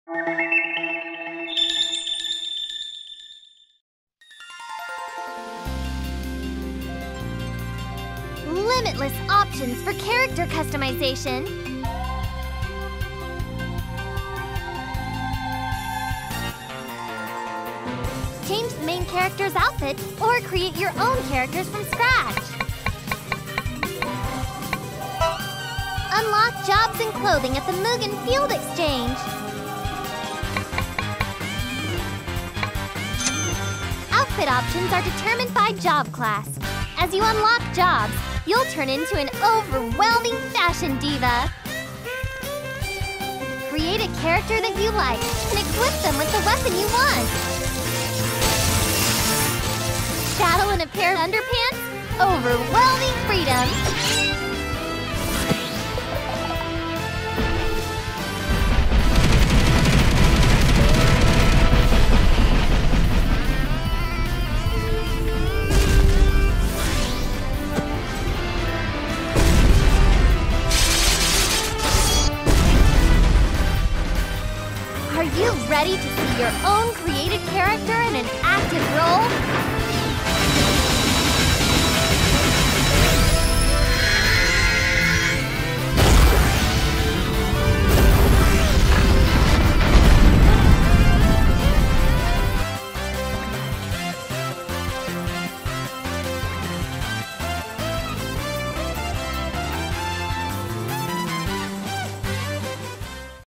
Limitless options for character customization. Change the main character's outfit or create your own characters from scratch. Unlock jobs and clothing at the Mugen Field Exchange. Outfit options are determined by job class. As you unlock jobs, you'll turn into an overwhelming fashion diva. Create a character that you like and equip them with the weapon you want. Battle in a pair of underpants? Overwhelming freedom! Are you ready to see your own created character in an active role?